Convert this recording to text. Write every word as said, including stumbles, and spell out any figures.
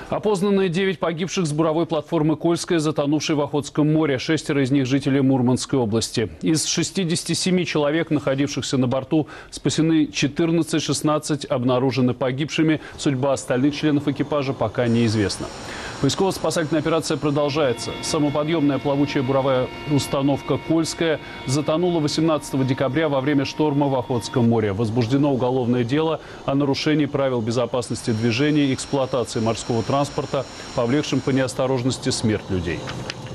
Опознаны девять погибших с буровой платформы «Кольская», затонувшей в Охотском море. Шестеро из них жители Мурманской области. Из шестидесяти семи человек, находившихся на борту, спасены четырнадцать, шестнадцать обнаружены погибшими. Судьба остальных членов экипажа пока неизвестна. Поисково-спасательная операция продолжается. Самоподъемная плавучая буровая установка «Кольская» затонула восемнадцатого декабря во время шторма в Охотском море. Возбуждено уголовное дело о нарушении правил безопасности движения и эксплуатации морского транспорта, повлекшем по неосторожности смерть людей.